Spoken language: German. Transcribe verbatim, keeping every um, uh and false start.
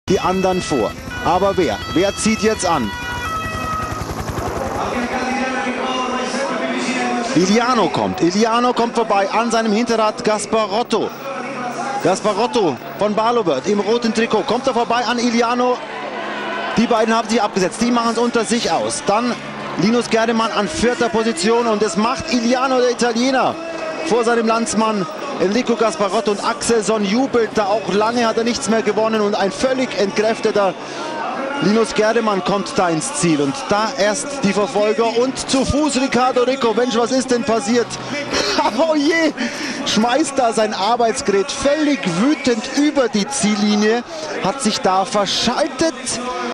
die anderen vor. Aber wer? Wer zieht jetzt an? Iliano kommt. Iliano kommt vorbei an seinem Hinterrad Gasparotto. Gasparotto von Barlovert im roten Trikot. Kommt er vorbei an Iliano. Die beiden haben sich abgesetzt. Die machen es unter sich aus. Dann Linus Gerdemann an vierter Position. Und es macht Iliano, der Italiener, vor seinem Landsmann Enrico Gasparotto. Und Axelsson jubelt da auch. Lange hat er nichts mehr gewonnen. Und ein völlig entkräfteter Linus Gerdemann kommt da ins Ziel. Und da erst die Verfolger und zu Fuß Riccardo Riccò. Mensch, was ist denn passiert? Oh je! Schmeißt da sein Arbeitsgerät völlig wütend über die Ziellinie. Hat sich da verschaltet.